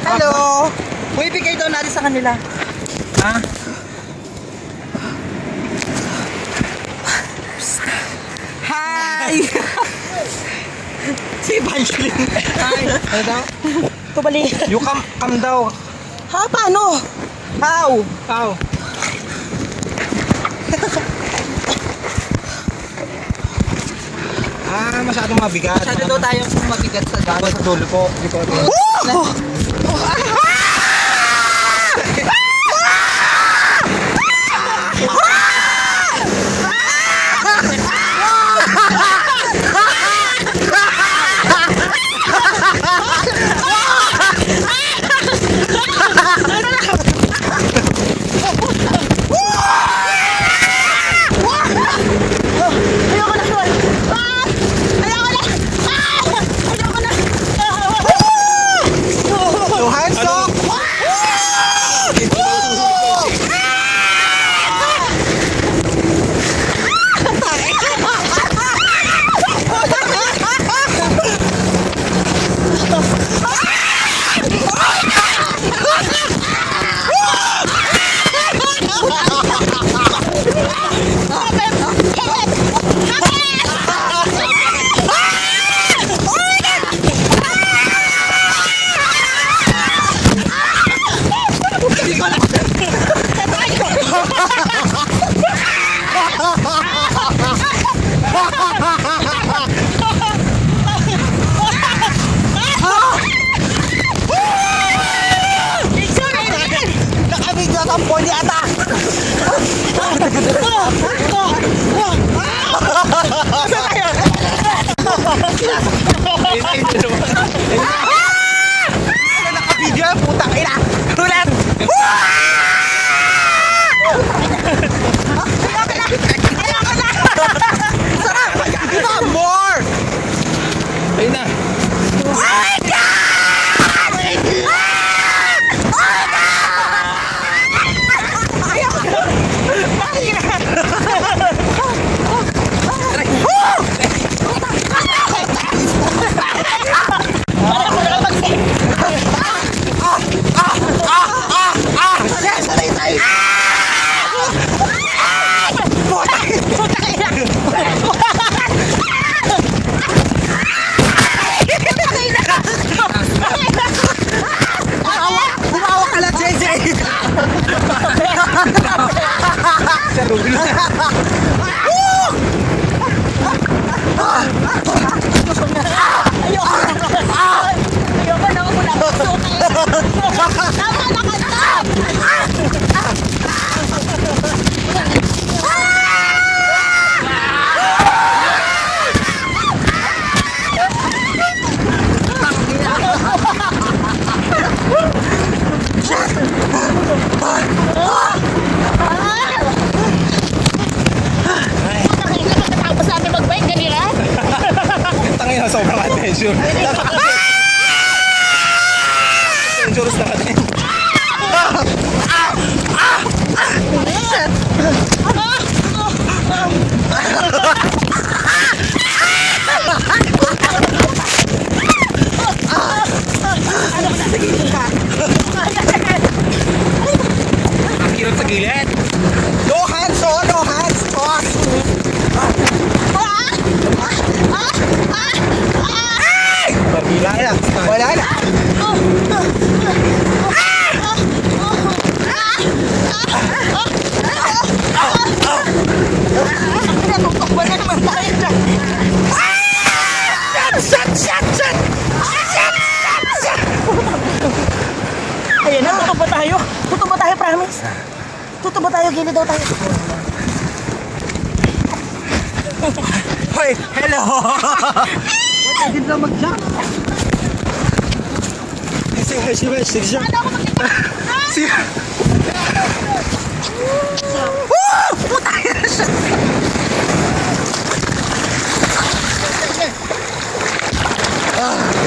Hello! Bigay daw natin sa kanila. Ha? Hi! Si Evangeline. Hi! Ano daw? Tubali. You come daw. Ha? Paano? How? How? Masyadong mabigat. Masyado daw tayong mabigat sa Dapat sa dulo po. Nakabidyo, putang ina! Ulan! Sarap! Ito, more! Ayun na! Oh my God! Sobrang adventure. Dangerous na natin. Ang kirot sa gilid. No hands, oh! No hands! Pagila yan. Wala na! Wala naman tayo dyan! Shot! Ayan na, tutubo tayo. Tutubo tayo, promise. Tutubo tayo, gilid daw tayo. Hoy! Hello! Pwede lang mag-jump. Sige. Putay na siya! Ah!